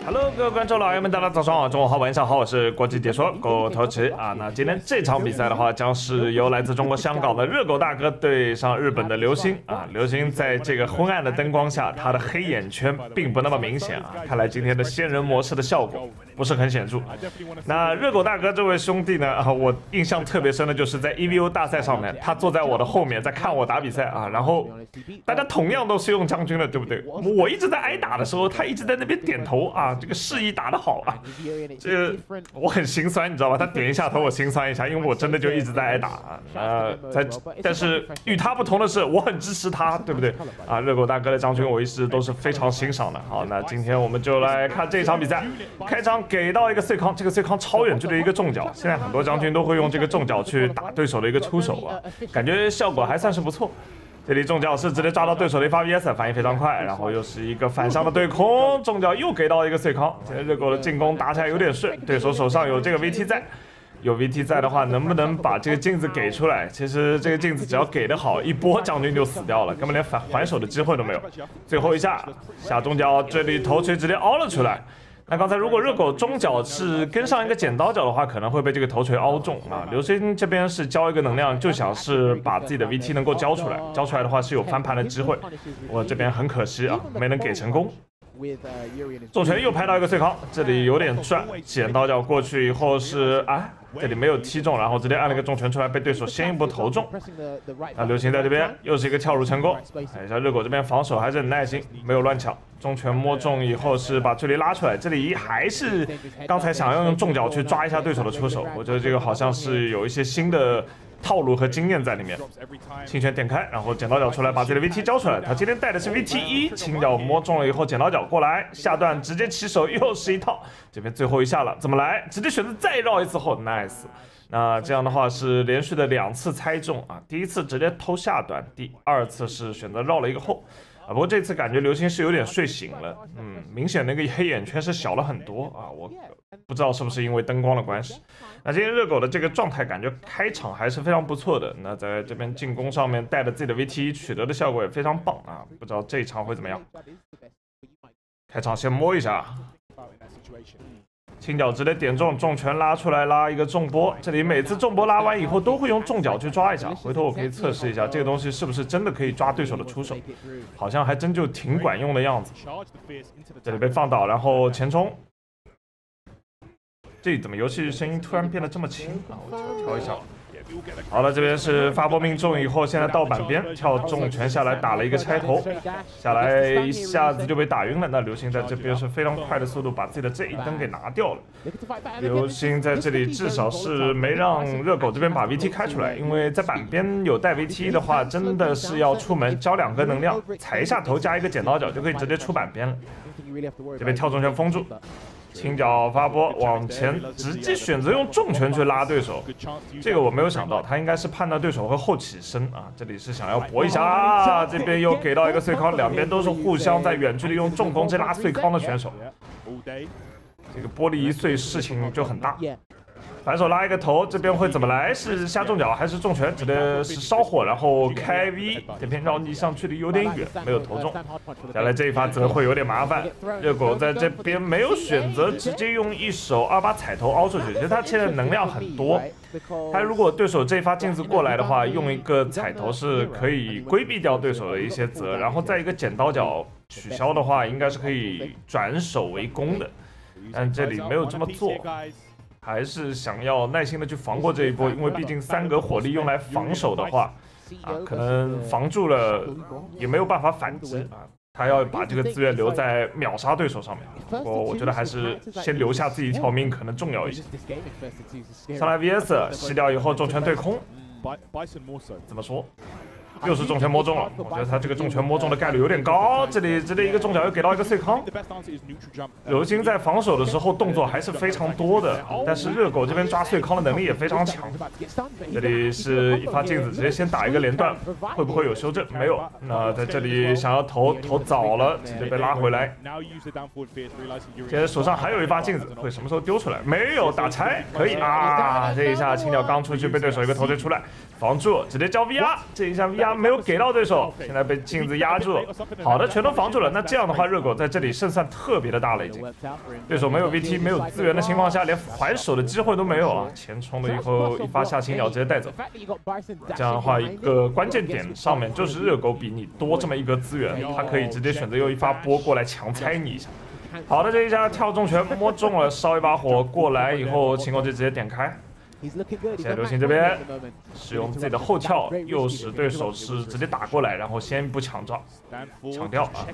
Hello， 各位观众老爷们，大家早上好，中午好，晚上好，我是国际解说狗头奇啊。那今天这场比赛的话，将是由来自中国香港的热狗大哥对上日本的刘星啊。刘星在这个昏暗的灯光下，他的黑眼圈并不那么明显啊，看来今天的仙人模式的效果不是很显著。那热狗大哥这位兄弟呢啊，我印象特别深的就是在 EVO 大赛上面，他坐在我的后面在看我打比赛啊，然后大家同样都是用将军的，对不对？我一直在挨打的时候，他一直在那边点头啊。这个示意打得好啊，这个我很心酸，你知道吧？他点一下头，我心酸一下，因为我真的就一直在挨打啊。但是与他不同的是，我很支持他，对不对？啊，热狗大哥的将军我一直都是非常欣赏的。好，那今天我们就来看这场比赛。开场给到一个穗康，这个穗康超远距离一个重脚，现在很多将军都会用这个重脚去打对手的一个出手啊，感觉效果还算是不错。这里重脚是直接抓到对手的一发 VS， 反应非常快，然后又是一个反向的对空，重脚又给到一个穗康。现在热狗的进攻打起来有点顺，对手手上有这个 VT 在，有 VT 在的话，能不能把这个镜子给出来？其实这个镜子只要给得好，一波将军就死掉了，根本连还手的机会都没有。最后一下下重脚，这里头锤直接凹了出来。那刚才如果热狗中脚是跟上一个剪刀脚的话，可能会被这个头锤凹中啊。刘星这边是交一个能量，就想是把自己的 VT 能够交出来，交出来的话是有翻盘的机会。我这边很可惜啊，没能给成功。重拳又拍到一个穗康，这里有点转，剪刀脚过去以后是啊，这里没有踢中，然后直接按了个重拳出来，被对手先一波投中。啊，刘星在这边又是一个跳入成功。看一下热狗这边防守还是很耐心，没有乱抢。重拳摸中以后是把距离拉出来，这里还是刚才想要用重脚去抓一下对手的出手，我觉得这个好像是有一些新的套路和经验在里面。轻拳点开，然后剪刀脚出来，把自己的 VT 交出来。他今天带的是 VT1，轻脚摸中了以后，剪刀脚过来，下段直接起手，又是一套。这边最后一下了，怎么来？直接选择再绕一次后 ，nice。那这样的话是连续的2次猜中啊，第一次直接偷下段，第2次是选择绕了一个后。啊，不过这次感觉刘星是有点睡醒了，明显那个黑眼圈是小了很多啊，我不知道是不是因为灯光的关系。那今天热狗的这个状态感觉开场还是非常不错的，那在这边进攻上面带着自己的 VT 取得的效果也非常棒啊，不知道这一场会怎么样。开场先摸一下。轻脚直接点中，重拳拉出来，拉一个重波。这里每次重波拉完以后，都会用重脚去抓一下。回头我可以测试一下，这个东西是不是真的可以抓对手的出手？好像还真就挺管用的样子。这里被放倒，然后前冲。这怎么游戏声音突然变得这么轻啊？我调一下。好了，这边是发波命中以后，现在到板边跳重拳下来打了一个拆头，下来一下子就被打晕了。那刘星在这边是非常快的速度把自己的这一灯给拿掉了。刘星在这里至少是没让热狗这边把 VT 开出来，因为在板边有带 VT 的话，真的是要出门交2个能量，踩一下头加一个剪刀脚就可以直接出板边了。这边跳重拳封住。轻脚发波往前，直接选择用重拳去拉对手，这个我没有想到，他应该是判断对手会后起身啊，这里是想要搏一下啊，这边又给到一个穗康，两边都是互相在远距离用重攻击拉穗康的选手，这个玻璃一碎事情就很大。反手拉一个头，这边会怎么来？是下重脚还是重拳？指的是烧火，然后开 V， 这边绕逆向距离有点远，没有投中。下来这一发则会有点麻烦。热狗在这边没有选择直接用一手2把踩头凹出去，其实他现在能量很多。他如果对手这一发镜子过来的话，用一个踩头是可以规避掉对手的一些责，然后再一个剪刀脚取消的话，应该是可以转守为攻的。但这里没有这么做。还是想要耐心的去防过这一波，因为毕竟3格火力用来防守的话，可能防住了也没有办法反击啊。他要把这个资源留在秒杀对手上面，不过我觉得还是先留下自己一条命可能重要一些。上来 VS 吸掉以后重拳对空，怎么说？又是重拳摸中了，我觉得他这个重拳摸中的概率有点高。这里直接一个重脚又给到一个穗康。刘星在防守的时候动作还是非常多的，但是热狗这边抓穗康的能力也非常强。这里是一发镜子，直接先打一个连段，会不会有修正？没有。那在这里想要投早了，直接被拉回来。现在手上还有一发镜子，会什么时候丢出来？没有，打拆可以啊！这一下轻脚刚出去被对手一个头锤出来，防住，直接交 VR， 这一下 VR。 压没有给到对手，现在被镜子压住，好的全都防住了。那这样的话，热狗在这里胜算特别的大了已经。对手没有 VT 没有资源的情况下，连还手的机会都没有啊！前冲了以后一发下青鸟直接带走。这样的话，一个关键点上面就是热狗比你多这么一格资源，他可以直接选择用一发波过来强拆你一下。好的，这一下跳重拳摸中了，烧一把火过来以后，擒攻就直接点开。现在流星这边使用自己的后跳，诱使对手是直接打过来，然后先一步抢掉啊。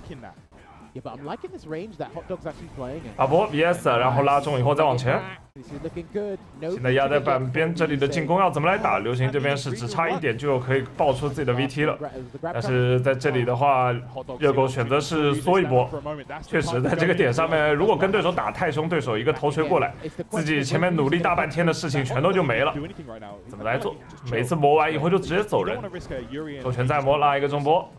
阿波 VS， 然后拉中以后再往前。现在压在板边，这里的进攻要怎么来打？流星这边是只差一点就可以爆出自己的 VT 了，但是在这里的话，热狗选择是缩一波。确实，在这个点上面，如果跟对手打太凶，对手一个头锤过来，自己前面努力大半天的事情全都就没了。怎么来做？每次磨完以后就直接走人，重拳再磨，拉一个中波。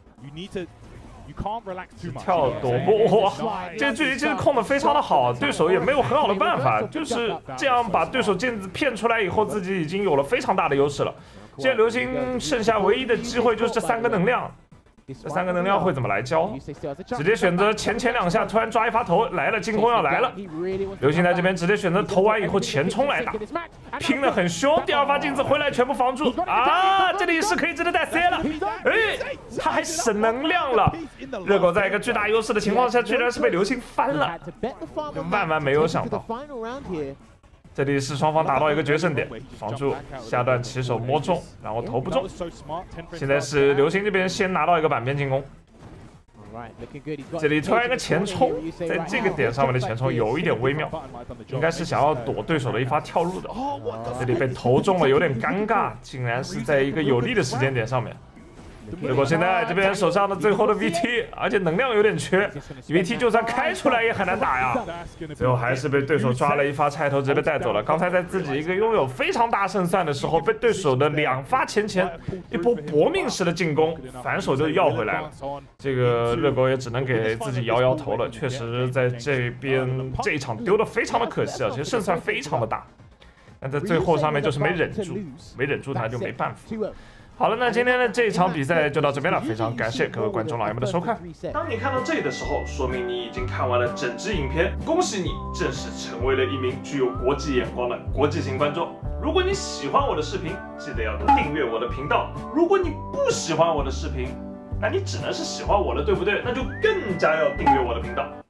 跳躲波，哇！这个距离其实控的非常的好，对手也没有很好的办法，就是这样把对手镜子骗出来以后，自己已经有了非常大的优势了。现在流星剩下唯一的机会就是这3个能量，这3个能量会怎么来交？直接选择前两下，突然抓一发头来了，进攻要来了。流星在这边直接选择投完以后前冲来打，拼得很凶。第2发镜子回来全部防住啊！这里是可以直接带 C 了，哎，他还省能量了。热狗在一个巨大优势的情况下，居然是被流星翻了，万万没有想到。这里是双方打到一个决胜点，防住下段起手摸中，然后投不中。现在是流星这边先拿到一个板边进攻。这里突然一个前冲，在这个点上面的前冲有一点微妙，应该是想要躲对手的一发跳入的。这里被投中了，有点尴尬，竟然是在一个有利的时间点上面。热狗现在这边手上的最后的 VT， 而且能量有点缺 ，VT 就算开出来也很难打呀。最后还是被对手抓了一发拆头，直接被带走了。刚才在自己一个拥有非常大胜算的时候，被对手的2发前一波搏命式的进攻反手就要回来了。这个热狗也只能给自己摇头了。确实在这边这一场丢的非常的可惜啊，其实胜算非常的大，但在最后上面就是没忍住他就没办法。好了，那今天的这一场比赛就到这边了，非常感谢各位观众老爷们的收看。当你看到这里的时候，说明你已经看完了整支影片，恭喜你正式成为了一名具有国际眼光的国际型观众。如果你喜欢我的视频，记得要订阅我的频道。如果你不喜欢我的视频，那你只能是喜欢我了，对不对？那就更加要订阅我的频道。